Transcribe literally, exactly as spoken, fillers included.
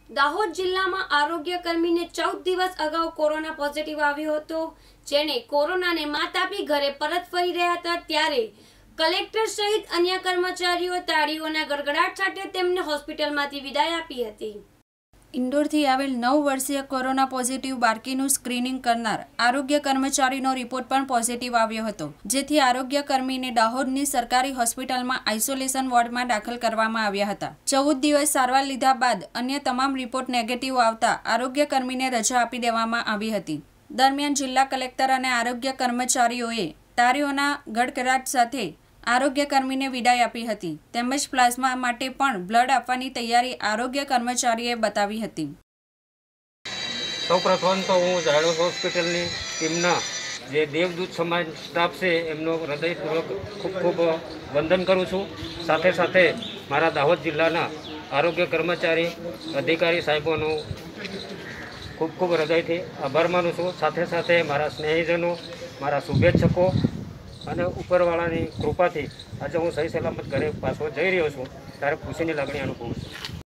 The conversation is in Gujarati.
દાહોદ જિલ્લામાં આરોગ્ય કર્મીને ચૌદ દિવસ અગાઉ કોરોના પોઝિટિવ આવ્યો હતો, જેને કોરોનાને માત આપી ઘરે પરત ફરી રહ્યા હતા ત્યારે કલેક્ટર સહિત અન્ય કર્મચારીઓ તાળીઓના ગડગડાટ સાથે તેમને હોસ્પિટલમાંથી વિદાય આપી હતી। ઇન્દોરથી આવેલ નવ વર્ષીય કોરોના પોઝિટિવ બાળકીનું સ્ક્રીનિંગ કરનાર આરોગ્ય કર્મચારીનો રિપોર્ટ પણ પોઝિટિવ આવ્યો હતો, જેથી આરોગ્ય કર્મીને દાહોદની સરકારી હોસ્પિટલમાં આઇસોલેશન વોર્ડમાં દાખલ કરવામાં આવ્યા હતા। ચૌદ દિવસ સારવાર લીધા બાદ અન્ય તમામ રિપોર્ટ નેગેટિવ આવતા આરોગ્ય કર્મીને રજા આપી દેવામાં આવી હતી। દરમિયાન જિલ્લા કલેક્ટર અને આરોગ્ય કર્મચારીઓએ તાળીઓના ગડગડાટ સાથે આરોગ્ય કર્મીને વિદાય આપી હતી, તેમજ પ્લાઝમા માટે પણ બ્લડ આપવાની તૈયારી આરોગ્ય કર્મચારીએ બતાવી હતી। સૌપ્રથમ તો હું ઝાયડસ હોસ્પિટલની ટીમના જે દેવદૂત સમાજ સ્ટાફ છે એમનો હૃદયપૂર્વક ખૂબ ખૂબ વંદન કરું છું। સાથે સાથે મારા દાહોદ જિલ્લાના આરોગ્ય કર્મચારી અધિકારી સાહેબોનો ખૂબ ખૂબ હૃદયથી આભાર માનું છું। સાથે સાથે મારા સ્નેહીજનો, મારા શુભેચ્છકો અને ઉપરવાળાની કૃપાથી આજે હું સહી સલામત ઘરે પાછો જઈ રહ્યો છું, ત્યારે ખુશીની લાગણી અનુભવું છું।